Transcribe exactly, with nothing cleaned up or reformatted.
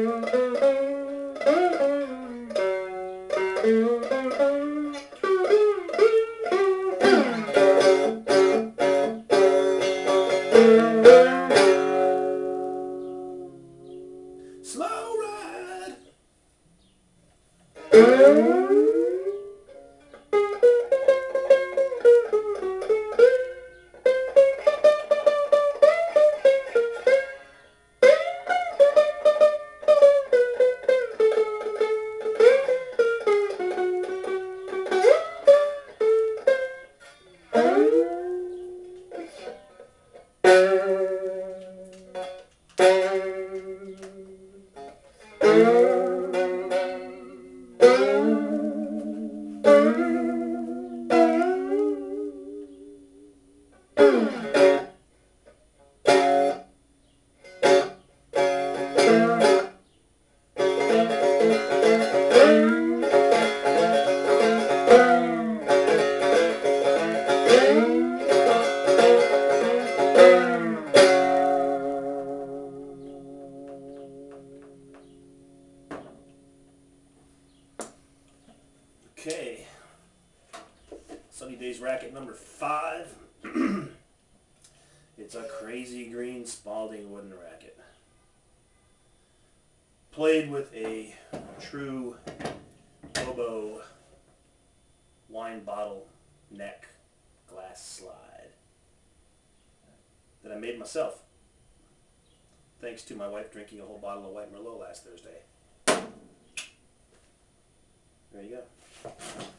Slow ride. Okay, Sonny Daze racket number five. It's a crazy green Spalding wooden racket. Played with a true oboe wine bottle neck glass slide that I made myself, thanks to my wife drinking a whole bottle of white Merlot last Thursday. There you go.